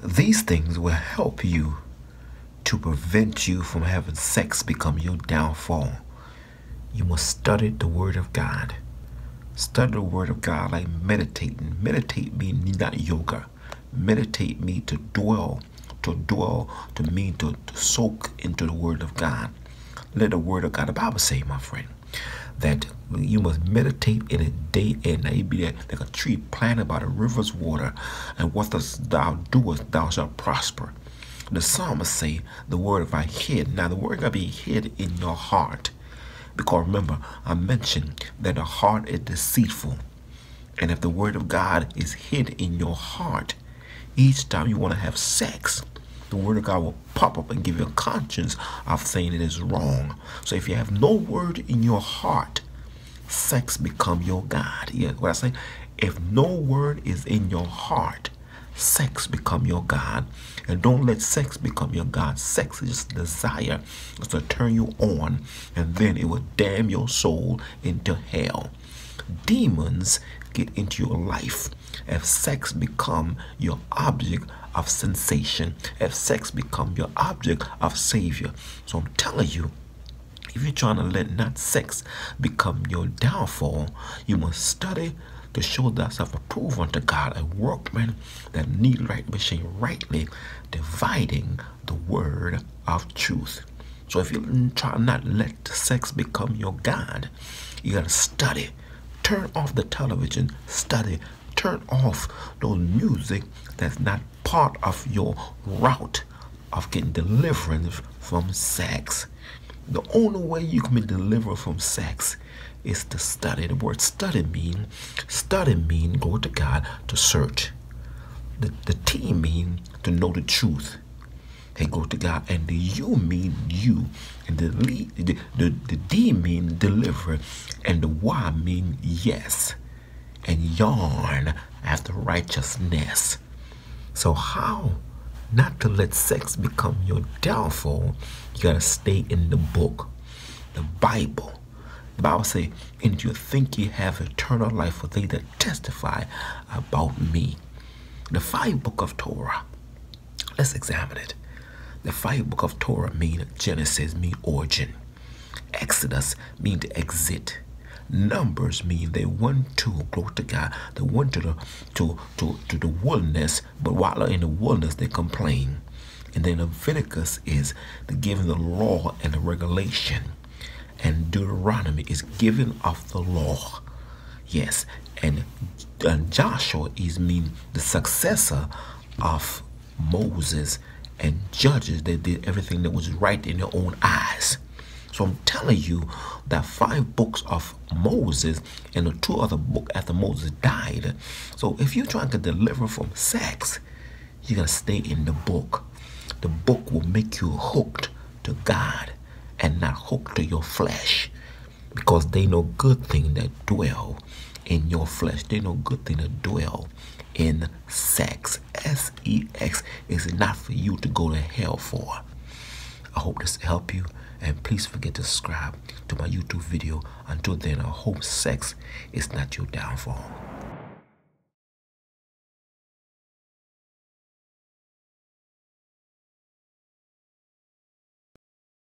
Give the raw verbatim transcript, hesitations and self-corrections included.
These things will help you to prevent you from having sex become your downfall. You must study the Word of God. Study the Word of God like meditating. Meditate means not yoga. Meditate means to dwell. To dwell to mean to, to soak into the Word of God. Let the Word of God, the Bible say, my friend, that you must meditate in it day and night. Be like a tree planted by the river's water, and what thou doest, thou shalt prosper. The psalmist say, the word if I hid. Now the word gotta be hid in your heart. Because remember, I mentioned that the heart is deceitful. And if the word of God is hid in your heart, each time you want to have sex, the word of God will pop up and give you a conscience of saying it is wrong. So if you have no word in your heart, sex become your God. Yeah, what I say? If no word is in your heart, sex become your God. And don't let sex become your God. Sex is just desire. It's to turn you on, and then it will damn your soul into hell. Demons get into your life if sex become your object of sensation, if sex become your object of savior. So I'm telling you, if you're trying to let not sex become your downfall, you must study to show thyself approved unto God, a workman that need right machine, rightly dividing the word of truth. So if you try not let sex become your God, you gotta study. Turn off the television, study. Turn off those music that's not part of your route of getting deliverance from sex. The only way you can be delivered from sex is to study. The word study mean, study mean, go to God, to search. The, the T mean to know the truth. Hey, go to God. And the U mean you. And the, the, the, the D mean deliver. And the Y mean yes. And yarn after righteousness. So how not to let sex become your downfall? You gotta stay in the book, the Bible. The Bible say, and you think you have eternal life for they that testify about me. The five book of Torah, let's examine it. The five book of Torah mean Genesis, mean origin. Exodus mean to exit. Numbers mean they went to, glory to God, they went to the to, to, to the wilderness, but while they're in the wilderness they complain. And then Leviticus is the giving the law and the regulation. And Deuteronomy is giving of the law. Yes. And, and Joshua is mean the successor of Moses, and Judges, they did everything that was right in their own eyes. So I'm telling you that five books of Moses and the two other books after Moses died. So if you're trying to deliver from sex, you gotta stay in the book. The book will make you hooked to God and not hooked to your flesh, because they know good thing that dwell in your flesh. They know good thing that dwell in sex. S E X is not for you to go to hell for. I hope this help you, and please forget to subscribe to my YouTube video. Until then, I hope sex is not your downfall.